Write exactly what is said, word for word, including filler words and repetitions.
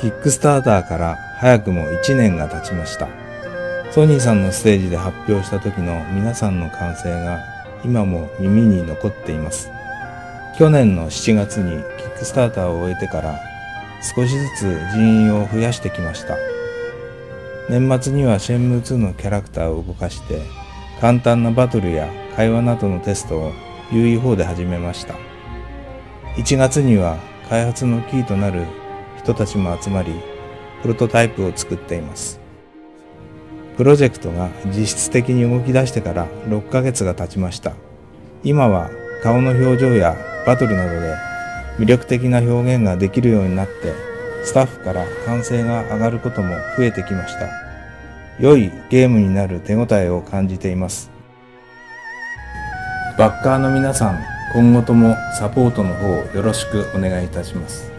キックスターターから早くもいちねんが経ちました。ソニーさんのステージで発表した時の皆さんの歓声が今も耳に残っています。去年のしちがつにキックスターターを終えてから少しずつ人員を増やしてきました。年末にはシェンムーツーのキャラクターを動かして簡単なバトルや会話などのテストを有意法で始めました。いちがつには開発のキーとなる人たちも集まり、プロトタイプを作っています。プロジェクトが実質的に動き出してからろっかげつが経ちました。今は顔の表情やバトルなどで魅力的な表現ができるようになって、スタッフから歓声が上がることも増えてきました。良いゲームになる手応えを感じています。バッカーの皆さん、今後ともサポートの方よろしくお願いいたします。